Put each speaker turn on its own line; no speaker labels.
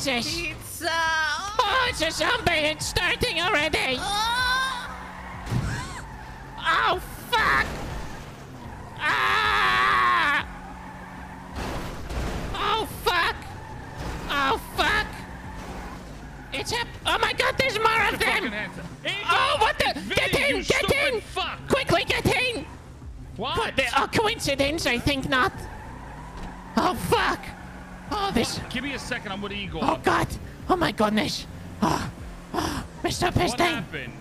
Jesus.
Pizza.
Oh, it's a zombie. It's starting already. Oh, fuck. Ah. Oh, fuck. Oh, fuck. It's up. Oh, my God. The's more of them. Oh, what the? Get in. Get in.
Fuck.
Quickly, get in.
What?
Oh, coincidence? I think not. Oh, fuck. Oh, this.
Give me a second. I'm with Igor.
Oh, God. Oh, my goodness. Oh, Mr. Piston.
What happened?